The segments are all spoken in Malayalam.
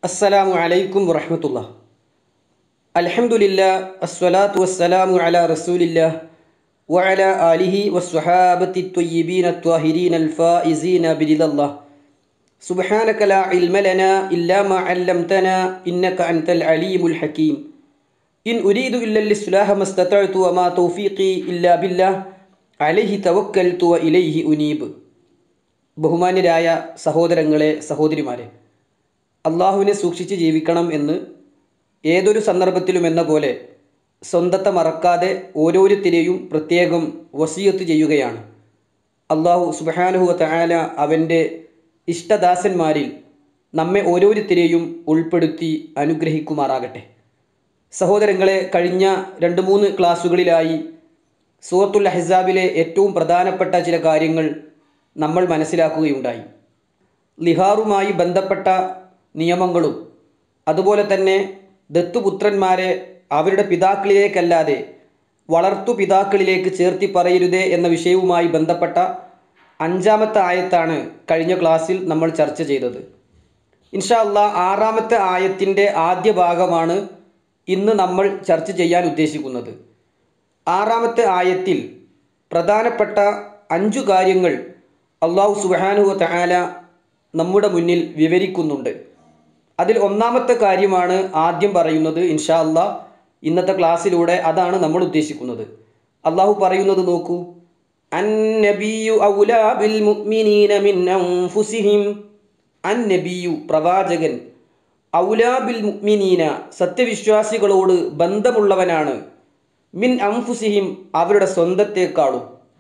السلام عليكم ورحمة الله. الحمد لله الصلاة والسلام على رسول الله وعلى آله والصحابة الطيبين الطاهرين الفائزين برضا الله. سبحانك لا علم لنا إلا ما علمتنا إنك أنت العليم الحكيم. إن أريد إلا الإصلاح ما استطعت وما توفيقي إلا بالله عليه توكلت وإليه أنيب. ബഹുമാന്യരായ സഹോദരങ്ങളെ സഹോദരിമാരെ, അള്ളാഹുവിനെ സൂക്ഷിച്ച് ജീവിക്കണം എന്ന് ഏതൊരു സന്ദർഭത്തിലും എന്ന പോലെ സ്വന്തത്തെ മറക്കാതെ ഓരോരുത്തരെയും പ്രത്യേകം വസിയത്ത് ചെയ്യുകയാണ്. അള്ളാഹു സുബ്ഹാനഹു വ തആല അവൻ്റെ ഇഷ്ടദാസന്മാരിൽ നമ്മെ ഓരോരുത്തരെയും ഉൾപ്പെടുത്തി അനുഗ്രഹിക്കുമാറാകട്ടെ. സഹോദരങ്ങളെ, കഴിഞ്ഞ 2-3 ക്ലാസ്സുകളിലായി സൂറത്തുൽ അഹ്സാബിലെ ഏറ്റവും പ്രധാനപ്പെട്ട ചില കാര്യങ്ങൾ നമ്മൾ മനസ്സിലാക്കുകയുണ്ടായി. ലിഹാറുമായി ബന്ധപ്പെട്ട നിയമങ്ങളും അതുപോലെ തന്നെ ദത്തുപുത്രന്മാരെ അവരുടെ പിതാക്കളിലേക്കല്ലാതെ വളർത്തു പിതാക്കളിലേക്ക് ചേർത്തി പറയരുതേ എന്ന വിഷയവുമായി ബന്ധപ്പെട്ട 5-ാമത്തെ ആയത്താണ് കഴിഞ്ഞ ക്ലാസ്സിൽ നമ്മൾ ചർച്ച ചെയ്തത്. ഇൻഷാ അല്ലാഹ് 6-ാമത്തെ ആയത്തിൻ്റെ ആദ്യ ഭാഗമാണ് ഇന്ന് നമ്മൾ ചർച്ച ചെയ്യാൻ ഉദ്ദേശിക്കുന്നത്. 6-ാമത്തെ ആയത്തിൽ പ്രധാനപ്പെട്ട 5 കാര്യങ്ങൾ അള്ളാഹു സുബ്ഹാനഹു വ തആല നമ്മുടെ മുന്നിൽ വിവരിക്കുന്നുണ്ട്. അതിൽ 1-ാമത്തെ കാര്യമാണ് ആദ്യം പറയുന്നത്. ഇൻഷാ അല്ലാഹ് ഇന്നത്തെ ക്ലാസ്സിലൂടെ അതാണ് നമ്മൾ ഉദ്ദേശിക്കുന്നത്. അള്ളാഹു പറയുന്നത് നോക്കൂ. അന്നബിയു ഔലാ ബിൽ മുഅ്മിനീന മിൻ അൻഫുസിഹിം. അന്നബിയു പ്രവാചകൻ, ഔലാ ബിൽ മുഅ്മിനീന സത്യവിശ്വാസികളോട് ബന്ധമുള്ളവനാണ്, മിൻ അൻഫുസിഹിം അവരുടെ സ്വന്തത്തെക്കാളും.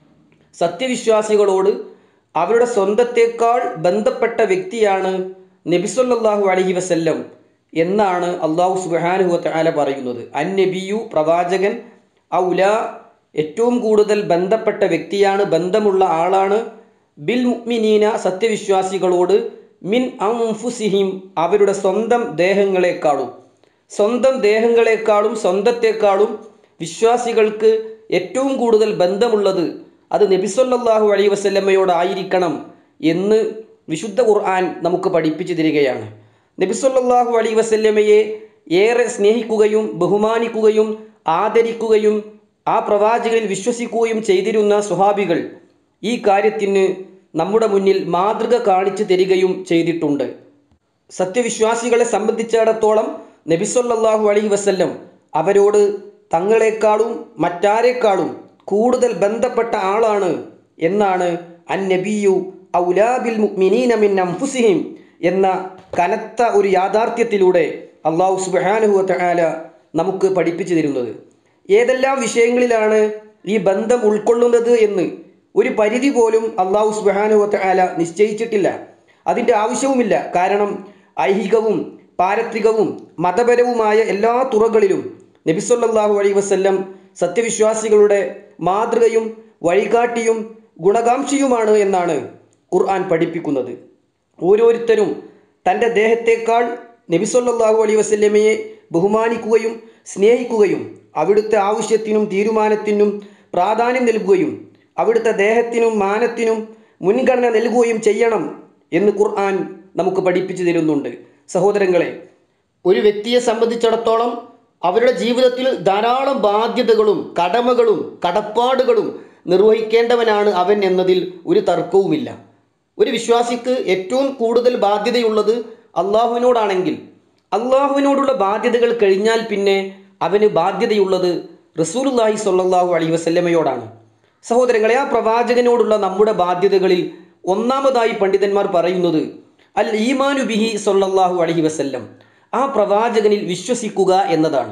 സത്യവിശ്വാസികളോട് അവരുടെ സ്വന്തത്തേക്കാൾ ബന്ധപ്പെട്ട വ്യക്തിയാണ് നബി സല്ലല്ലാഹു അലൈഹി വസല്ലം എന്നാണ് അള്ളാഹു സുബ്ഹാനഹു വ തആല പറയുന്നത്. അന്നബിയു പ്രവാചകൻ, ഔലാ ഏറ്റവും കൂടുതൽ ബന്ധപ്പെട്ട വ്യക്തിയാണ്, ബന്ധമുള്ള ആളാണ്, ബിൽ മുഅ്മിനീന സത്യവിശ്വാസികളോട്, മിൻ അൻഫുസിഹിം അവരുടെ സ്വന്തം ദേഹങ്ങളെക്കാളും. സ്വന്തം ദേഹങ്ങളെക്കാളും സ്വന്തത്തെക്കാളും വിശ്വാസികൾക്ക് ഏറ്റവും കൂടുതൽ ബന്ധമുള്ളത് അത് നബി സല്ലല്ലാഹു അലൈഹി വസല്ലമയോടായിരിക്കണം എന്ന് വിശുദ്ധ ഖുർആൻ നമുക്ക് പഠിപ്പിച്ചു തരികയാണ്. നബി സല്ലല്ലാഹു അലൈഹി വസല്ലമയെ ഏറെ സ്നേഹിക്കുകയും ബഹുമാനിക്കുകയും ആദരിക്കുകയും ആ പ്രവാചകനിൽ വിശ്വസിക്കുകയും ചെയ്തിരുന്ന സ്വഹാബികൾ ഈ കാര്യത്തിന് നമ്മുടെ മുന്നിൽ മാതൃക കാണിച്ചു തരികയും ചെയ്തിട്ടുണ്ട്. സത്യവിശ്വാസികളെ സംബന്ധിച്ചിടത്തോളം നബി സല്ലല്ലാഹു അലൈഹി വസല്ലം അവരോട് തങ്ങളെക്കാളും മറ്റാരെക്കാളും കൂടുതൽ ബന്ധപ്പെട്ട ആളാണ് എന്നാണ് അന്നബിയു ഔലാ ബിൽ മുഅ്മിനീന മിൻ അൻഫുസിഹിം എന്ന കനത്ത ഒരു യാഥാർത്ഥ്യത്തിലൂടെ അല്ലാഹു സുബ്ഹാനഹു വ തആല നമുക്ക് പഠിപ്പിച്ചു തരുന്നത്. ഏതെല്ലാം വിഷയങ്ങളിലാണ് ഈ ബന്ധം ഉൾക്കൊള്ളുന്നത് എന്ന് ഒരു പരിധി പോലും അല്ലാഹു സുബ്ഹാനഹു വ തആല നിശ്ചയിച്ചിട്ടില്ല. അതിൻ്റെ ആവശ്യവുമില്ല. കാരണം ഐഹികവും പാരത്രികവും മതപരവുമായ എല്ലാ തുറകളിലും നബി സല്ലല്ലാഹു അലൈഹി വസല്ലം സത്യവിശ്വാസികളുടെ മാതൃകയും വഴികാട്ടിയും ഗുണകാംക്ഷിയുമാണ് എന്നാണ് ഖുർആൻ പഠിപ്പിക്കുന്നത്. ഓരോരുത്തരും തൻ്റെ ദേഹത്തേക്കാൾ നബി സല്ലല്ലാഹു അലൈഹി വസല്ലമയെ ബഹുമാനിക്കുകയും സ്നേഹിക്കുകയും അവിടുത്തെ ആവശ്യത്തിനും തീരുമാനത്തിനും പ്രാധാന്യം നൽകുകയും അവിടുത്തെ ദേഹത്തിനും മാനത്തിനും മുൻഗണന നൽകുകയും ചെയ്യണം എന്ന് ഖുർആൻ നമുക്ക് പഠിപ്പിച്ചു തരുന്നുണ്ട്. സഹോദരങ്ങളെ, ഒരു വ്യക്തിയെ സംബന്ധിച്ചിടത്തോളം അവരുടെ ജീവിതത്തിൽ ധാരാളം ബാധ്യതകളും കടമകളും കടപ്പാടുകളും നിർവഹിക്കേണ്ടവനാണ് അവൻ എന്നതിൽ ഒരു തർക്കവുമില്ല. ഒരു വിശ്വാസിക്ക് ഏറ്റവും കൂടുതൽ ബാധ്യതയുള്ളത് അള്ളാഹുവിനോടാണെങ്കിൽ അള്ളാഹുവിനോടുള്ള ബാധ്യതകൾ കഴിഞ്ഞാൽ പിന്നെ അവന് ബാധ്യതയുള്ളത് റസൂലുള്ളാഹി സ്വല്ലല്ലാഹു അലൈഹി വസല്ലമയോടാണ്. സഹോദരങ്ങളെ, ആ പ്രവാചകനോടുള്ള നമ്മുടെ ബാധ്യതകളിൽ 1-ാമതായി പണ്ഡിതന്മാർ പറയുന്നത് അൽ ഈമാനു ബിഹി സ്വല്ലല്ലാഹു അലൈഹി വസല്ലം, ആ പ്രവാചകനിൽ വിശ്വസിക്കുക എന്നതാണ്.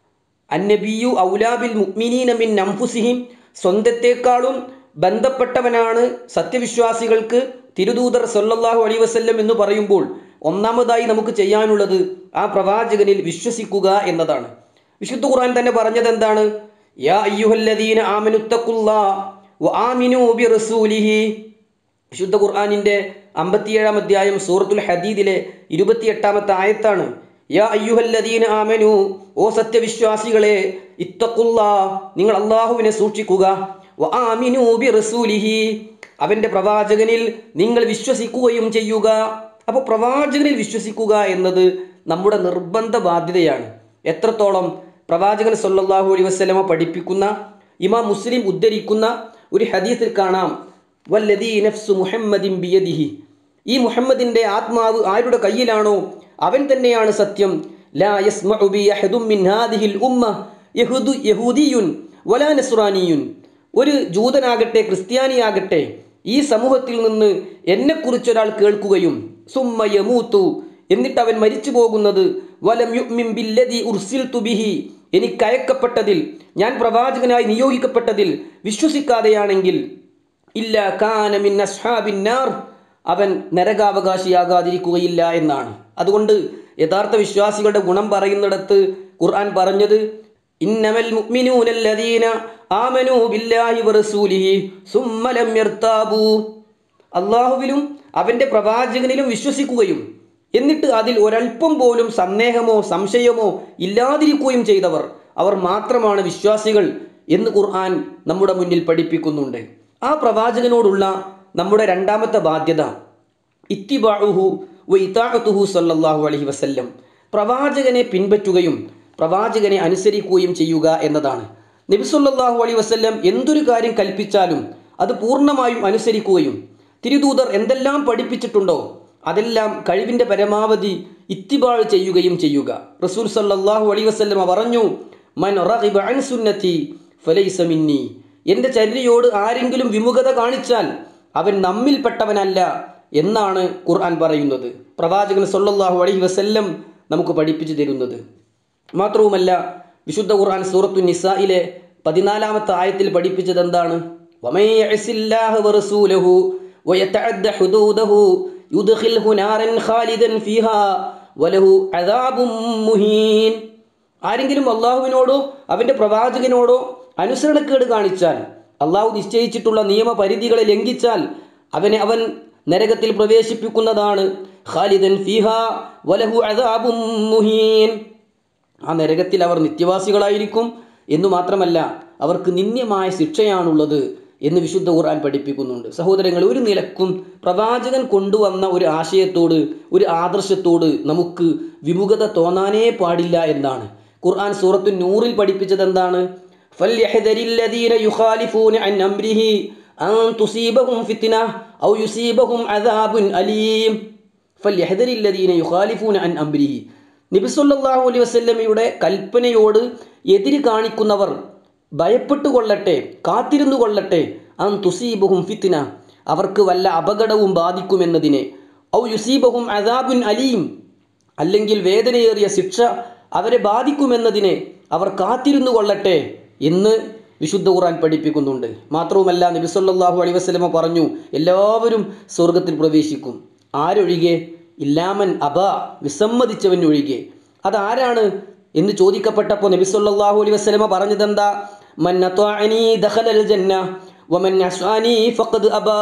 അന്നബിയു ഔലാ ബിൽ മുഅ്മിനീന മിൻ അൻഫുസിഹിം സ്വന്തത്തെക്കാളും ബന്ധപ്പെട്ടവനാണ് സത്യവിശ്വാസികൾക്ക് തിരുദൂതർ സല്ലല്ലാഹു അലൈഹി വസല്ലം എന്ന് പറയുമ്പോൾ 1-ാമതായി നമുക്ക് ചെയ്യാനുള്ളത് ആ പ്രവാചകനിൽ വിശ്വസിക്കുക എന്നതാണ്. വിശുദ്ധ ഖുർആൻ തന്നെ പറഞ്ഞത് എന്താണ്? യാ അയ്യുഹല്ലദീന ആമനുത്തഖുല്ലാഹ വ ആമിനൂ ബിറസൂലിഹി. വിശുദ്ധ ഖുർആനിൻ്റെ 57-ാം അധ്യായം സൂറത്തുൽ ഹദീദിലെ 28-ാമത്തെ ആയത്താണ്. യാ അയ്യുഹല്ലദീന ആമനു, ഓ സത്യവിശ്വാസികളെ, ഇത്തഖുല്ലാഹ നിങ്ങൾ അല്ലാഹുവിനെ സൂക്ഷിക്കുക, വ ആമിനൂ ബിറസൂലിഹി അവൻ്റെ പ്രവാചകനിൽ നിങ്ങൾ വിശ്വസിക്കുകയും ചെയ്യുക. അപ്പോൾ പ്രവാചകനിൽ വിശ്വസിക്കുക എന്നത് നമ്മുടെ നിർബന്ധ ബാധ്യതയാണ്. എത്രത്തോളം പ്രവാചകൻ സല്ലല്ലാഹു അലൈഹി വസല്ലമ പഠിപ്പിക്കുന്ന, ഇമാം മുസ്ലിം ഉദ്ധരിക്കുന്ന ഒരു ഹദീസിൽ കാണാം, വല്ലദീ നഫ്സു മുഹമ്മദിൻ ബിയദിഹി, ഈ മുഹമ്മദിന്റെ ആത്മാവ് ആരുടെ കയ്യിലാണോ അവൻ തന്നെയാണ് സത്യം. ലാ യസ്മഉ ബി അഹദും മിൻ ഹാദിഹിൽ ഉമ്മ യഹൂദിയുൻ വലാ നസ്റാനിയുൻ, ഒരു ജൂതനാകട്ടെ ക്രിസ്ത്യാനിയാകട്ടെ ഈ സമൂഹത്തിൽ നിന്ന് എന്നെക്കുറിച്ച് ഒരാൾ കേൾക്കുകയും സുമ്മ യമൂതു, എന്നിട്ട് അവൻ മരിച്ചു പോകുന്നത്, വലം യുഅ്മിൻ ബില്ലദീ ഉർസിൽതു ബിഹി, എനിക്കയക്കപ്പെട്ടതിൽ, ഞാൻ പ്രവാചകനായി നിയോഗിക്കപ്പെട്ടതിൽ വിശ്വസിക്കാതെയാണെങ്കിൽ, ഇല്ല കാന മിൻ അസ്ഹാബിൻ നാർ, അവൻ നരകാവകാശിയാകാതിരിക്കുകയില്ല എന്നാണ്. അതുകൊണ്ട് യഥാർത്ഥ വിശ്വാസികളുടെ ഗുണം പറയുന്നിടത്ത് ഖുർആൻ പറഞ്ഞത്, ഇന്നമൽ മുഅ്മിനൂന അല്ലദീന ആമനൂ ബില്ലാഹി വറസൂലിഹി സുമ്മ ലം യർതാബൂ, അല്ലാഹുവിലും അവന്റെ പ്രവാചകനിലും വിശ്വസിക്കുകയും എന്നിട്ട് അതിൽ ഒരൽപ്പം പോലും സന്ദേഹമോ സംശയമോ ഇല്ലാതിരിക്കുകയും ചെയ്തവർ, അവർ മാത്രമാണ് വിശ്വാസികൾ എന്ന് ഖുർആൻ നമ്മുടെ മുന്നിൽ പഠിപ്പിക്കുന്നുണ്ട്. ആ പ്രവാചകനോടുള്ള നമ്മുടെ രണ്ടാമത്തെ ബാധ്യത ഇത്തിബാഉഹു വ ഇതാഅതുഹു സല്ലല്ലാഹു അലൈഹി വസല്ലം, പ്രവാചകനെ പിൻപറ്റുകയും പ്രവാചകനെ അനുസരിക്കുകയും ചെയ്യുക എന്നതാണ്. നബി സല്ലല്ലാഹു അലൈഹി വസല്ലം എന്തൊരു കാര്യം കൽപ്പിച്ചാലും അത് പൂർണ്ണമായും അനുസരിക്കുകയും തിരുദൂതർ എന്തെല്ലാം പഠിപ്പിച്ചിട്ടുണ്ടോ അതെല്ലാം കഴിവിൻ്റെ പരമാവധി ഇത്തിബാഴ് ചെയ്യുകയും ചെയ്യുക. റസൂൽ സല്ലല്ലാഹു അലൈഹി വസല്ലം പറഞ്ഞു, മൻ റഗിബ അൻ സുന്നതി ഫലൈസ മിന്നി, എൻ്റെ ചര്യയോട് ആരെങ്കിലും വിമുഖത കാണിച്ചാൽ അവൻ നമ്മിൽപ്പെട്ടവനല്ല എന്നാണ് ഖുർആൻ പറയുന്നത്, പ്രവാചകൻ സല്ലല്ലാഹു അലൈഹി വസല്ലം നമുക്ക് പഠിപ്പിച്ചു തരുന്നത്. മാത്രവുമല്ല വിശുദ്ധ ഖുർആൻ സൂറത്തു നിസായിലെ 14-ാമത്തെ ആയത്തിൽ പഠിപ്പിച്ചത് എന്താണ്? വമൻ യഅസില്ലാഹ വറസൂലഹു വയതഅദ്ദ ഹുദൂദഹു യുദ്ഖിൽഹു നാരൻ ഖാലിദൻ ഫീഹാ വലഹു അദാബും മുഹീൻ. ആരെങ്കിലും അള്ളാഹുവിനോടോ അവൻ്റെ പ്രവാചകനോടോ അനുസരണക്കേട് കാണിച്ചാൽ, അള്ളാഹു നിശ്ചയിച്ചിട്ടുള്ള നിയമപരിധികളെ ലംഘിച്ചാൽ അവൻ നരകത്തിൽ പ്രവേശിപ്പിക്കുന്നതാണ്. ഖാലിദൻ ഫീഹാ വലഹു അദാബും മുഹീൻ. ആ നരകത്തിൽ അവർ നിത്യവാസികളായിരിക്കും എന്നു മാത്രമല്ല അവർക്ക് നിന്ദ്യമായ ശിക്ഷയാണുള്ളത് എന്ന് വിശുദ്ധ ഖുർആൻ പഠിപ്പിക്കുന്നുണ്ട്. സഹോദരങ്ങൾ, ഒരു നിലക്കും പ്രവാചകൻ കൊണ്ടുവന്ന ഒരു ആശയത്തോട്, ഒരു ആദർശത്തോട് നമുക്ക് വിമുഖത തോന്നാനേ പാടില്ല എന്നാണ്. ഖുർആൻ സൂറത്തു നൂറിൽ പഠിപ്പിച്ചത് എന്താണ്? ഫൽയഹ്ദരില്ലദീന യുഖാലിഫൂന അൻ അംരിഹി അൻ തുസീബഹും ഫിത്ന ഔ യുസീബഹും അദാബുൻ അലീം. ഫൽയഹ്ദരില്ലദീന യുഖാലിഫൂന അൻ അംരിഹി, നബി സല്ലല്ലാഹു അലൈഹി വസല്ലമയുടെ കൽപ്പനയോട് എതിര് കാണിക്കുന്നവർ ഭയപ്പെട്ടുകൊള്ളട്ടെ, കാത്തിരുന്നു കൊള്ളട്ടെ. അൻ തുസീബഹും ഫിത്ന, അവർക്ക് വല്ല അപകടവും ബാധിക്കുമെന്നതിനെ. ഔ യുസീബഹും അദാബുൻ അലീം, അല്ലെങ്കിൽ വേദനയേറിയ ശിക്ഷ അവരെ ബാധിക്കുമെന്നതിനെ അവർ കാത്തിരുന്നു കൊള്ളട്ടെ എന്ന് വിശുദ്ധ ഖുർആൻ പഠിപ്പിക്കുന്നുണ്ട്. മാത്രവുമല്ല നബി സല്ലല്ലാഹു അലൈഹി വസല്ലമ പറഞ്ഞു, എല്ലാവരും സ്വർഗത്തിൽ പ്രവേശിക്കും, ആരൊഴികെ? ഇല്ലാമൻ അബ, വിസമ്മതിച്ചവൻ ഒഴികെ. അതാരാണ് എന്ന് ചോദിക്കപ്പെട്ടപ്പോൾ നബി സല്ലല്ലാഹു അലൈഹി വസല്ലമ പറഞ്ഞതെന്താ? മൻ അത്വഅനി ദഖലൽ ജന്ന വമൻ അസ്അനി ഫഖദ് അബാ.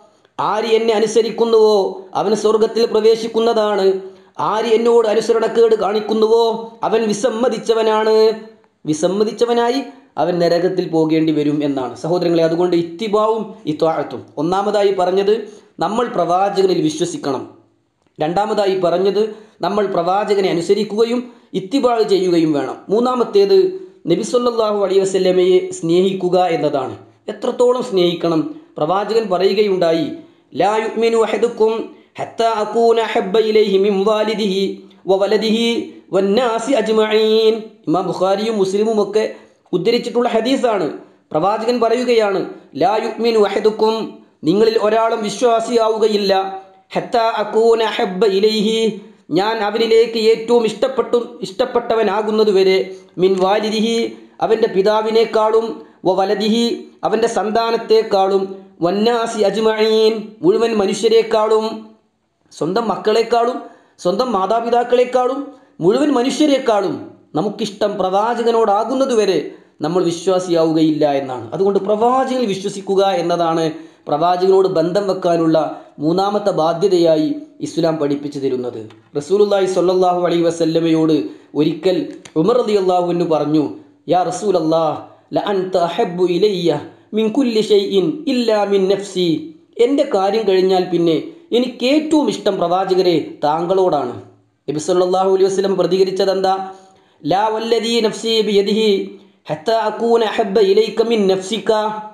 ആര് എന്നെ അനുസരിക്കുന്നുവോ അവൻ സ്വർഗത്തിൽ പ്രവേശിക്കുന്നതാണ്, ആര് എന്നോട് അനുസരണക്കേട് കാണിക്കുന്നുവോ അവൻ വിസമ്മതിച്ചവനാണ്, വിസമ്മതിച്ചവനായി അവൻ നരകത്തിൽ പോകേണ്ടി വരും എന്നാണ്. സഹോദരങ്ങളെ, അതുകൊണ്ട് ഇത്തിബാവും ഇത്വാഅത്തും, ഒന്നാമതായി പറഞ്ഞത് നമ്മൾ പ്രവാചകനിൽ വിശ്വസിക്കണം. രണ്ടാമതായി പറഞ്ഞത് നമ്മൾ പ്രവാചകനെ അനുസരിക്കുകയും ഇത്തിബാഴ് ചെയ്യുകയും വേണം. മൂന്നാമത്തേത് നബി സല്ലല്ലാഹു അലൈഹി വസല്ലമയെ സ്നേഹിക്കുക എന്നതാണ്. എത്രത്തോളം സ്നേഹിക്കണം? പ്രവാചകൻ പറയുകയുണ്ടായി, ലാ യുഅ്മിനു അഹദുക്കും ഹത്താ അകൂന അഹബ്ബ ഇലൈഹി മിൻ വാലിദിഹി വവലദിഹി വന്നാസി അജ്മഈൻ. ഇമാം ബുഖാരിയും മുസ്ലിമും ഒക്കെ ഉദ്ധരിച്ചിട്ടുള്ള ഹദീസാണ്. പ്രവാചകൻ പറയുകയാണ്, ലാ യുഅ്മിനു അഹദുക്കും, നിങ്ങളിൽ ഒരാളും വിശ്വാസിയാവുകയില്ല, ഹത്താ അകൂന അഹബ്ബ ഇലൈഹി, ഞാൻ അവനിലേക്ക് ഏറ്റവും ഇഷ്ടപ്പെട്ടവനാകുന്നതുവരെ, മിൻ വാലിദിഹി, അവൻ്റെ പിതാവിനേക്കാളും, വലദിഹി, അവൻ്റെ സന്താനത്തെക്കാളും, വന്നാസി അജ്മഈൻ, മുഴുവൻ മനുഷ്യരെക്കാളും, സ്വന്തം മക്കളെക്കാളും സ്വന്തം മാതാപിതാക്കളെക്കാളും മുഴുവൻ മനുഷ്യരെക്കാളും നമുക്കിഷ്ടം പ്രവാചകനോടാകുന്നതുവരെ നമ്മൾ വിശ്വാസിയാവുകയില്ല എന്നാണ്. അതുകൊണ്ട് പ്രവാചകനിൽ വിശ്വസിക്കുക എന്നതാണ് പ്രവാചകനോട് ബന്ധം വെക്കാനുള്ള മൂന്നാമത്തെ ബാധ്യതയായി ഇസ്ലാം പഠിപ്പിച്ചു തരുന്നത്. റസൂലുള്ളാഹി സ്വല്ലല്ലാഹു അലൈഹി വസല്ലമയോട് ഒരിക്കൽ ഉമർ റളിയല്ലാഹു അൻഹു പറഞ്ഞു, യാ റസൂലല്ലാഹ് ലഅൻത അഹബ്ബു ഇലയ്യ മിൻ കുല്ലി ഷൈഇൻ ഇല്ലാ മിൻ നഫ്സി. എൻ്റെ കാര്യം കഴിഞ്ഞാൽ പിന്നെ എനിക്ക് ഏറ്റവും ഇഷ്ടം പ്രവാചകരെ താങ്കളോടാണ്. നബി സല്ലല്ലാഹു അലൈഹി വസല്ലം പ്രതികരിച്ചത് എന്താ? ലാ വല്ലദീ നഫ്സി ബിയദിഹി ഹത്താ അകൂന അഹബ്ബ ഇലൈക മിൻ നഫ്സിക.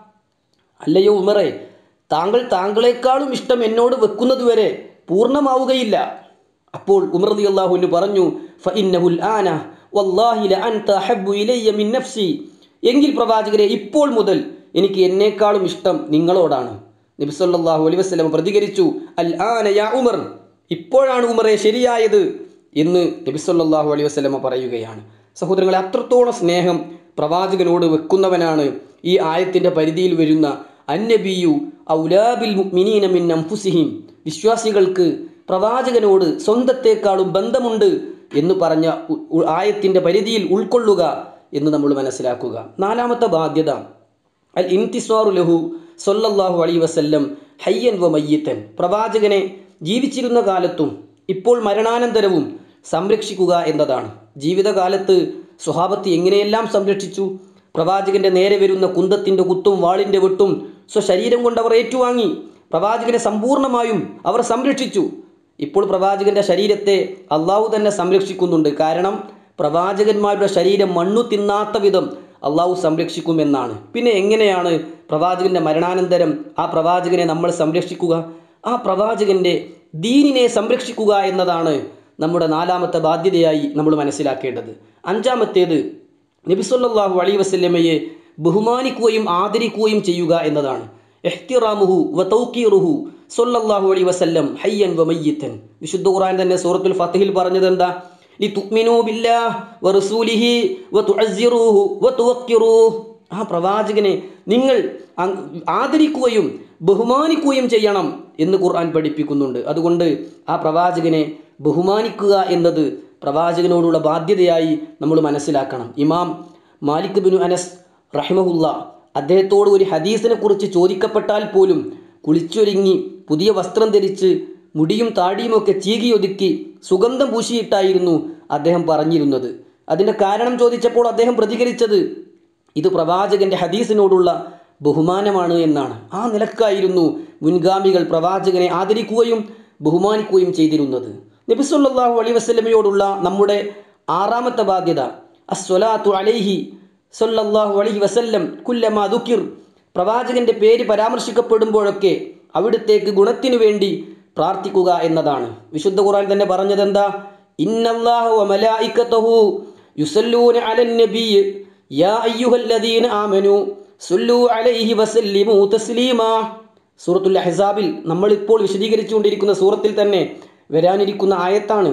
അല്ലയോ ഉമറേ, താങ്കളെക്കാളും ഇഷ്ടം എന്നോട് വെക്കുന്നതുവരെ പൂർണ്ണമാവുകയില്ല. അപ്പോൾ ഉമർ റളിയല്ലാഹു അൻഹു പറഞ്ഞു, ഫഇന്നഹുൽ ആന വല്ലാഹി ലഅൻത അഹബ്ബു ഇലയ്യ മിൻ നഫ്സി. എങ്കിൽ പ്രവാചകരെ, ഇപ്പോൾ മുതൽ എനിക്ക് എന്നേക്കാളും ഇഷ്ടം നിങ്ങളോടാണ്. നബി സല്ലല്ലാഹു അലൈഹി വസല്ലം പ്രതികരിച്ചു, അൽ ആന യാ ഉമർ, ഇപ്പോഴാണ് ഉമറേ ശരിയായത് എന്ന് നബി സല്ലല്ലാഹു അലൈഹി വസല്ലം പറയുകയാണ്. സഹോദരങ്ങളെ, അത്രത്തോളം സ്നേഹം പ്രവാചകനോട് വെക്കുന്നവനാണ് ഈ ആയത്തിൻ്റെ പരിധിയിൽ വരുന്ന അന്നബിയു ഔലാ ബിൽ മുഅ്മിനീന മിൻ അൻഫുസിഹിം. വിശ്വാസികൾക്ക് പ്രവാചകനോട് സ്വന്തത്തെക്കാളും ബന്ധമുണ്ട് എന്ന് പറഞ്ഞ ആയത്തിൻ്റെ പരിധിയിൽ ഉൾക്കൊള്ളുക എന്ന് നമ്മൾ മനസ്സിലാക്കുക. നാലാമത്തെ ബാധ്യത അൽ ഇൻതിസ്വാറു ലഹു സല്ലല്ലാഹു അലൈഹി വസല്ലം ഹയ്യൻ വ മയ്യിത്തൻ. പ്രവാചകനെ ജീവിച്ചിരുന്ന കാലത്തും ഇപ്പോൾ മരണാനന്തരവും സംരക്ഷിക്കുക എന്നതാണ്. ജീവിതകാലത്ത് സ്വഹാബത്ത് എങ്ങനെയെല്ലാം സംരക്ഷിച്ചു? പ്രവാചകന്റെ നേരെ വരുന്ന കുന്തത്തിൻ്റെ കുത്തും വാളിൻ്റെ വെട്ടും സ്വശരീരം കൊണ്ട് അവർ ഏറ്റുവാങ്ങി. പ്രവാചകനെ സമ്പൂർണ്ണമായും അവർ സംരക്ഷിച്ചു. ഇപ്പോൾ പ്രവാചകന്റെ ശരീരത്തെ അള്ളാഹു തന്നെ സംരക്ഷിക്കുന്നുണ്ട്. കാരണം പ്രവാചകന്മാരുടെ ശരീരം മണ്ണു തിന്നാത്ത വിധം അള്ളാഹു സംരക്ഷിക്കുമെന്നാണ്. പിന്നെ എങ്ങനെയാണ് പ്രവാചകന്റെ മരണാനന്തരം ആ പ്രവാചകനെ നമ്മൾ സംരക്ഷിക്കുക? ആ പ്രവാചകന്റെ ദീനിനെ സംരക്ഷിക്കുക എന്നതാണ് നമ്മുടെ നാലാമത്തെ ബാധ്യതയായി നമ്മൾ മനസ്സിലാക്കേണ്ടത്. അഞ്ചാമത്തേത് നബി സല്ലല്ലാഹു അലൈഹി വസല്ലമയെ ബഹുമാനിക്കുകയും ആദരിക്കുകയും ചെയ്യുക എന്നതാണ്. ഇഹ്തിറാമുഹു വ തൗഖീറുഹു സല്ലല്ലാഹു അലൈഹി വസല്ലം ഹയ്യൻ വ മയ്യിത്തൻ. വിശുദ്ധ ഖുർആൻ തന്നെ സൂറത്തുൽ ഫത്ഹിൽ പറഞ്ഞത് എന്താ? ലിതുഅ്മിനൂ ബില്ലാഹി വ റസൂലിഹി വ തുഅസ്സിറൂഹു വ തുവഖിറൂഹു. ആ പ്രവാചകനെ നിങ്ങൾ ആദരിക്കുകയും ബഹുമാനിക്കുകയും ചെയ്യണം എന്ന് ഖുർആൻ പഠിപ്പിക്കുന്നുണ്ട്. അതുകൊണ്ട് ആ പ്രവാചകനെ ബഹുമാനിക്കുക എന്നത് പ്രവാചകനോടുള്ള ബാധ്യതയായി നമ്മൾ മനസ്സിലാക്കണം. ഇമാം മാലിക് ബിൻ അനസ് റഹിമഹുല്ല അദ്ദേഹത്തോട് ഒരു ഹദീസിനെ കുറിച്ച് ചോദിക്കപ്പെട്ടാൽ പോലും കുളിച്ചൊരുങ്ങി പുതിയ വസ്ത്രം ധരിച്ച് മുടിയും താടിയുമൊക്കെ ചീകിയൊതുക്കി സുഗന്ധം പൂശിയിട്ടായിരുന്നു അദ്ദേഹം പറഞ്ഞിരുന്നത്. അതിൻ്റെ കാരണം ചോദിച്ചപ്പോൾ അദ്ദേഹം പ്രതികരിച്ചത് ഇത് പ്രവാചകന്റെ ഹദീസിനോടുള്ള ബഹുമാനമാണ് എന്നാണ്. ആ നിലക്കായിരുന്നു മുൻഗാമികൾ പ്രവാചകനെ ആദരിക്കുകയും ബഹുമാനിക്കുകയും ചെയ്തിരുന്നത്. നബി സല്ലല്ലാഹു അലൈഹി വസല്ലമയോടുള്ള നമ്മുടെ ആറാമത്തെ ബാധ്യത അസ്സലാത്തു അലൈഹി സല്ലല്ലാഹു അലൈഹി വസല്ലം കുല്ലമാ ദുകിർ. പ്രവാചകന്റെ പേര് പരാമർശിക്കപ്പെടുമ്പോഴൊക്കെ അവിടുത്തേക്ക് ഗുണത്തിനു വേണ്ടി പ്രാർത്ഥിക്കുക എന്നതാണ്. വിശുദ്ധ ഖുർആൻ തന്നെ പറഞ്ഞത് എന്താ? ഇന്നല്ലാഹ വ മലായികതഹു യുസല്ലൂന അലൻ നബിയ്യ് യാ അയ്യുഹല്ലദീന ആമനു സല്ലു അലൈഹി വസല്ലിമു തസ്ലീമാ. സൂറത്തുൽ അഹ്സാബിൽ നമ്മളിപ്പോൾ വിശദീകരിച്ചുകൊണ്ടിരിക്കുന്ന സൂറത്തിൽ തന്നെ വരാനിരിക്കുന്ന ആയത്താണ്.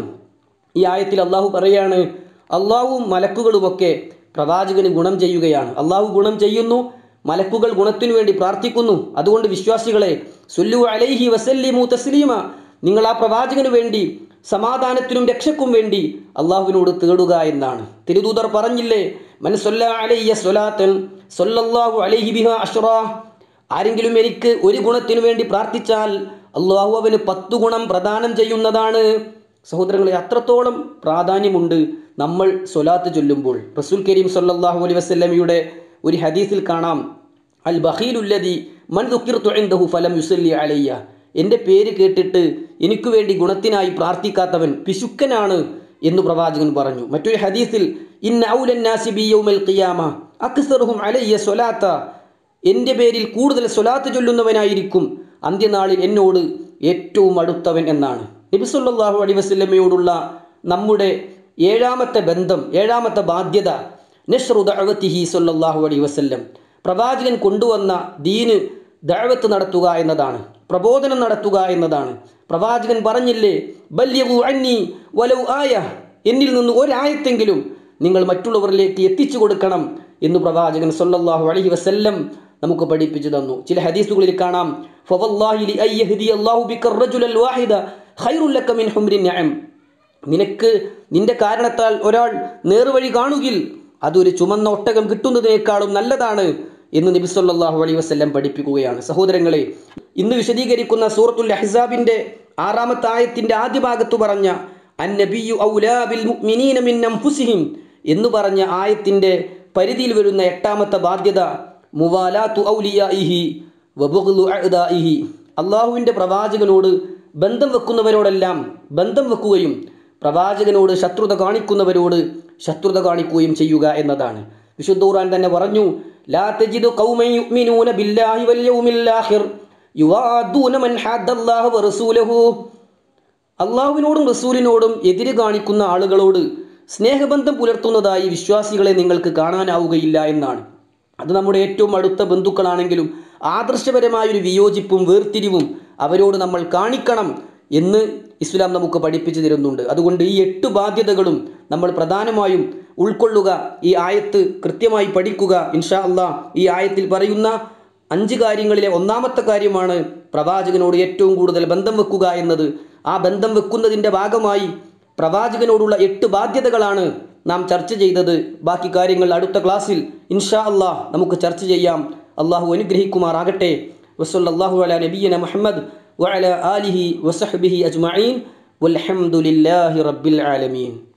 ഈ ആയത്തിൽ അള്ളാഹു പറയാണ്, അള്ളാഹുവും മലക്കുകളുമൊക്കെ പ്രവാചകന് ഗുണം ചെയ്യുകയാണ്. അള്ളാഹു ഗുണം ചെയ്യുന്നു, മലക്കുകൾ ഗുണത്തിനു വേണ്ടി പ്രാർത്ഥിക്കുന്നു. അതുകൊണ്ട് വിശ്വാസികളെ സല്ലു അലൈഹി വസല്ലിമു തസ്ലീമ, നിങ്ങൾ ആ പ്രവാചകന് വേണ്ടി സമാധാനത്തിനും രക്ഷയ്ക്കും വേണ്ടി അള്ളാഹുവിനോട് തേടുക എന്നാണ്. തിരുദൂതർ പറഞ്ഞില്ലേ, മൻ സല്ല അലയ്യ സ്വലാത്തൻ സല്ലല്ലാഹു അലൈഹി ബിഹാ അശ്റാ. ആരെങ്കിലും എനിക്ക് ഒരു ഗുണത്തിനു വേണ്ടി പ്രാർത്ഥിച്ചാൽ അള്ളാഹു അവന് 10 ഗുണം പ്രദാനം ചെയ്യുന്നതാണ്. സഹോദരങ്ങളെ, അത്രത്തോളം പ്രാധാന്യമുണ്ട് നമ്മൾ സ്വലാത്ത് ചൊല്ലുമ്പോൾ. റസൂൽ കരീം സല്ലല്ലാഹു അലൈഹി വസല്ലമയുടെ ഒരു ഹദീസിൽ കാണാം, അൽ ബഖീലുല്ലദി മൻ ദുക്കിർതു ഇൻദഹു ഫലം യുസല്ലി അലയ്യ. എൻ്റെ പേര് കേട്ടിട്ട് എനിക്ക് വേണ്ടി ഗുണത്തിനായി പ്രാർത്ഥിക്കാത്തവൻ പിശുക്കനാണ് എന്ന് പ്രവാചകൻ പറഞ്ഞു. മറ്റൊരു ഹദീസിൽ ഇന്ന ഔലൻ നാസി ബി യൗമൽ ഖിയാമ അക്സറുഹും അലയ്യ സ്വലാത്ത. എൻ്റെ പേരിൽ കൂടുതൽ സ്വലാത്ത് ചൊല്ലുന്നവനായിരിക്കും അന്ത്യനാളിൽ എന്നോട് ഏറ്റവും അടുത്തവൻ എന്നാണ്. നബി സല്ലല്ലാഹു അലൈഹി വസല്ലമയോടുള്ള നമ്മുടെ ഏഴാമത്തെ ബന്ധം, ഏഴാമത്തെ ബാധ്യത നശ്റു ദഅവതിഹി സല്ലല്ലാഹു അലൈഹി വസല്ലം. പ്രവാചകൻ കൊണ്ടുവന്ന ദീന് ദഅവത്ത് നടത്തുക എന്നതാണ്, പ്രബോധനം നടത്തുക എന്നതാണ്. പ്രവാചകൻ പറഞ്ഞില്ലേ, ബല്ലിഗു അന്നി വലൗ ആയ, എന്നിൽ നിന്ന് ഒരായത്തെങ്കിലും നിങ്ങൾ മറ്റുള്ളവരിലേക്ക് എത്തിച്ചു കൊടുക്കണം എന്ന് പ്രവാചകൻ സല്ലല്ലാഹു അലൈഹി വസല്ലം നമുക്ക് പഠിപ്പിച്ചു തന്നു. ചില ഹദീസുകളിൽ കാണാം, ഫവല്ലാഹി ലി അയ്യഹ്ദിയല്ലാഹു ബിക റജുലൽ വാഹിദ ഖൈറുൽ ലക മിൻ ഹുംരിൻ നഅം. നിനക്ക് നിന്റെ കാരണത്താൽ ഒരാൾ നേർവഴി കാണുകിൽ അതൊരു ചുമന്ന ഒട്ടകം കിട്ടുന്നതിനേക്കാളും നല്ലതാണ് എന്ന് നബി സല്ലല്ലാഹു അലൈഹി വസല്ലം പഠിപ്പിക്കുകയാണ്. സഹോദരങ്ങളെ, ഇന്ന് വിശദീകരിക്കുന്ന സൂറത്തുൽ അഹ്സാബിന്റെ 6-ാമത്തെ ആയത്തിന്റെ ആദ്യ ഭാഗത്ത് പറഞ്ഞ അന്നബിയു ഔലാ ബിൽ മുഅ്മിനീന മിൻ അൻഫുസിഹിം എന്ന് പറഞ്ഞ ആയത്തിന്റെ പരിധിയിൽ വരുന്ന 8-ാമത്തെ ബാധ്യത മുവാലാത്തു ഔലിയാഇഹി വബുഗ്ളു അഅദാഇഹി. അള്ളാഹുവിൻ്റെ പ്രവാചകനോട് ബന്ധം വെക്കുന്നവരോടെല്ലാം ബന്ധം വെക്കുകയും പ്രവാചകനോട് ശത്രുത കാണിക്കുന്നവരോട് ശത്രുത കാണിക്കുകയും ചെയ്യുക എന്നതാണ്. വിശുദ്ധ ഖുർആൻ തന്നെ പറഞ്ഞു, ലാ തജിദു ഖൗമൻ യുഅ്മിനൂന ബില്ലാഹി വൽ യൗമിൽ ആഖിർ യുവാദൂന മൻ ഹദ്ദല്ലാഹു വറസൂലഹു. അള്ളാഹുവിനോടും റസൂലിനോടും എതിര് കാണിക്കുന്ന ആളുകളോട് സ്നേഹബന്ധം പുലർത്തുന്നതായി വിശ്വാസികളെ നിങ്ങൾക്ക് കാണാനാവുകയില്ല എന്നാണ്. അത് നമ്മുടെ ഏറ്റവും അടുത്ത ബന്ധുക്കളാണെങ്കിലും ആദർശപരമായൊരു വിയോജിപ്പും വേർതിരിവും അവരോട് നമ്മൾ കാണിക്കണം എന്ന് ഇസ്ലാം നമുക്ക് പഠിപ്പിച്ചു തരുന്നുണ്ട്. അതുകൊണ്ട് ഈ 8 ബാധ്യതകളും നമ്മൾ പ്രധാനമായും ഉൾക്കൊള്ളുക, ഈ ആയത്ത് കൃത്യമായി പഠിക്കുക. ഇൻഷാ അല്ലാഹ് ഈ ആയത്തിൽ പറയുന്ന 5 കാര്യങ്ങളിലെ ഒന്നാമത്തെ കാര്യമാണ് പ്രവാചകനോട് ഏറ്റവും കൂടുതൽ ബന്ധം വെക്കുക എന്നത്. ആ ബന്ധം വെക്കുന്നതിൻ്റെ ഭാഗമായി പ്രവാചകനോടുള്ള 8 ബാധ്യതകളാണ് നാം ചർച്ച ചെയ്തത്. ബാക്കി കാര്യങ്ങൾ അടുത്ത ക്ലാസ്സിൽ ഇൻഷാ അല്ലാഹ് നമുക്ക് ചർച്ച ചെയ്യാം. അള്ളാഹു അനുഗ്രഹിക്കുമാറാകട്ടെ. വസല്ലല്ലാഹു അലാ നബിയ്യിന മുഹമ്മദ് വഅലാ ആലിഹി വസഹ്ബിഹി അജ്മഈൻ വൽഹംദുലില്ലാഹി റബ്ബിൽ ആലമീൻ.